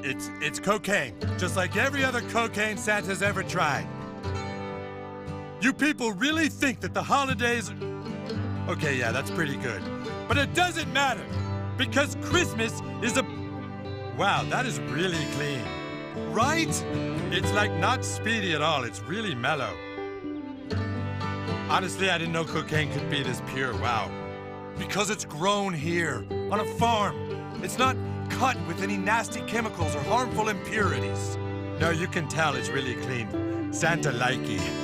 It's cocaine, just like every other cocaine Santa's ever tried. You people really think that the holidays... Okay, yeah, that's pretty good. But it doesn't matter, because Christmas is a... Wow, that is really clean. Right? It's like not speedy at all. It's really mellow. Honestly, I didn't know cocaine could be this pure. Wow. Because it's grown here, on a farm. It's not cut with any nasty chemicals or harmful impurities. No, you can tell it's really clean. Santa Likey.